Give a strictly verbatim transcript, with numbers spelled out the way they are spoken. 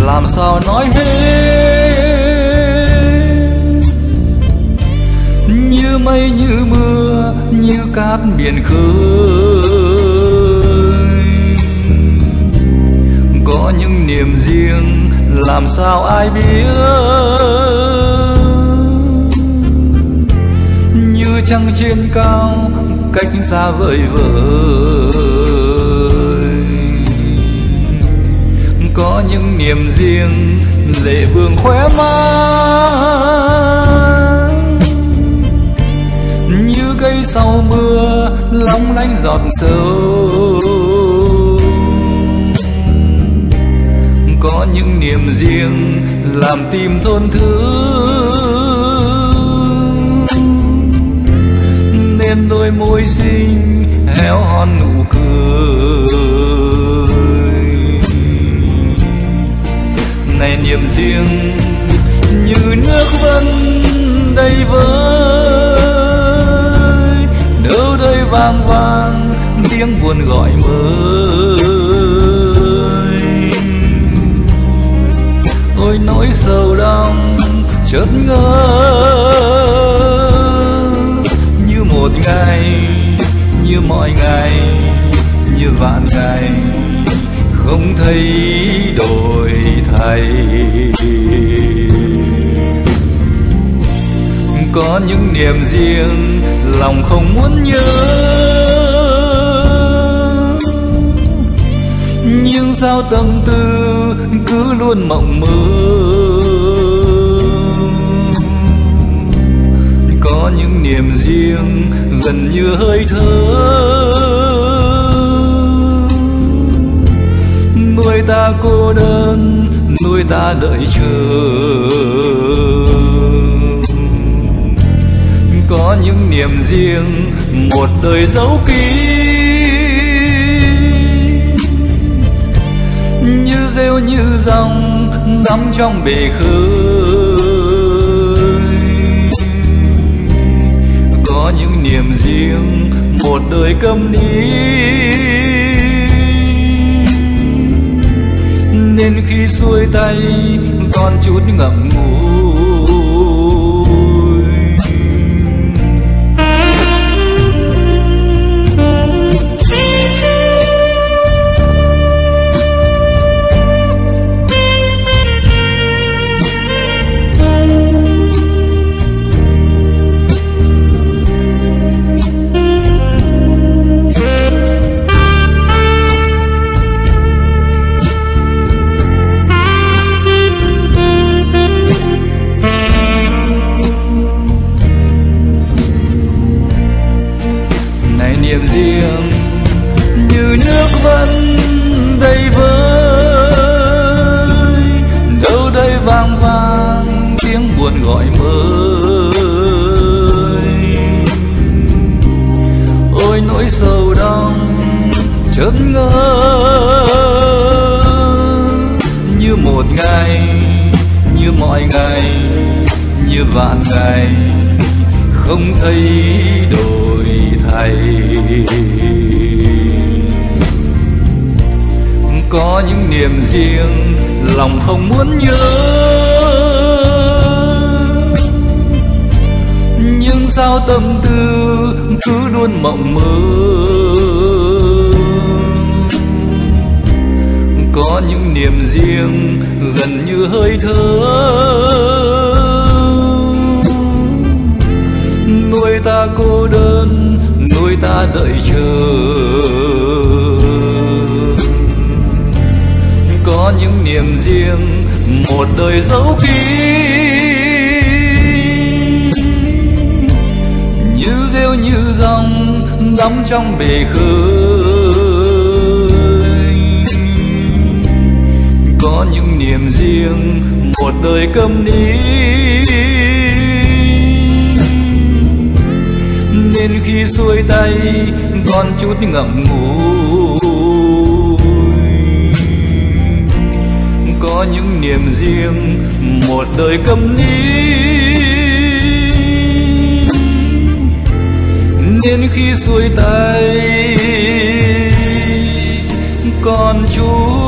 làm sao nói hết. Như mây như mưa như cát biển khơi, có những niềm riêng làm sao ai biết. Như trăng trên cao cách xa vời vợi, có những niềm riêng lệ vương khóe mắt. Như cây sau mưa long lanh giọt sâu, có những niềm riêng làm tim thôn thương. Nên đôi môi xinh héo hon nụ cười, này niềm riêng như nước vân đầy vơi. Đâu đây vang vang tiếng buồn gọi mới. Ôi nỗi sầu đau chợt ngỡ, như một ngày như mọi ngày như vạn ngày không thấy đổi thay. Có những niềm riêng lòng không muốn nhớ, nhưng sao tâm tư cứ luôn mộng mơ. Có những niềm riêng gần như hơi thở, nuôi ta cô đơn nuôi ta đợi chờ. Có những niềm riêng một đời dấu kín, như rêu như dòng đắm trong bể khơi. Có những niềm riêng một đời câm nín, nên khi xuôi tay còn chút ngậm ngùi. Niềm riêng như nước vân đầy vơi. Đâu đây vang vang tiếng buồn gọi mới. Ôi nỗi sầu đau chợt ngỡ, như một ngày như mọi ngày như vạn ngày không thấy đổi thay. Có những niềm riêng lòng không muốn nhớ, nhưng sao tâm tư cứ luôn mộng mơ. Có những niềm riêng gần như hơi thở, nuôi ta cô đơn nuôi ta đợi chờ. Có những niềm riêng một đời dấu kín, như rêu như dòng đắm trong bể khơi. Có những niềm riêng một đời câm nín, nên khi xuôi tay còn chút ngậm ngùi. Có những niềm riêng một đời câm nín, nên khi xuôi tay còn chút